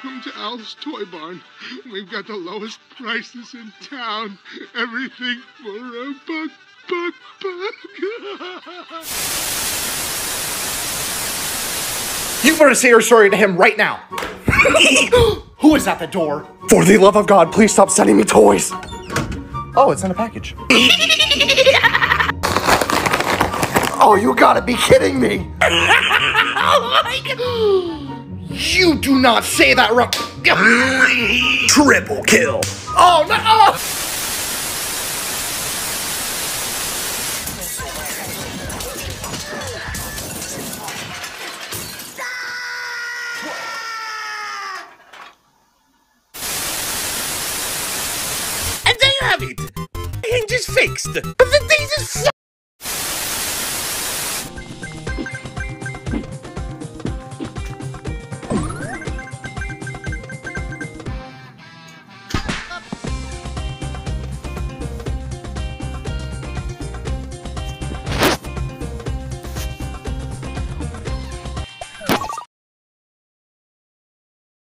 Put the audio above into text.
Welcome to Al's Toy Barn. We've got the lowest prices in town. Everything for a buck. You better say your story to him right now. Who is at the door? For the love of God, please stop sending me toys. Oh, it's in a package. Oh, you gotta be kidding me. You do not say that wrong. Triple kill. Oh, no. Oh. And there you have it. The hinge is fixed. But the days is